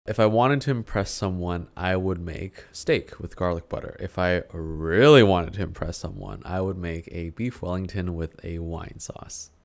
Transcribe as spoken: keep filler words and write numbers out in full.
If I wanted to impress someone, I would make steak with garlic butter. If I really wanted to impress someone, I would make a beef Wellington with a wine sauce.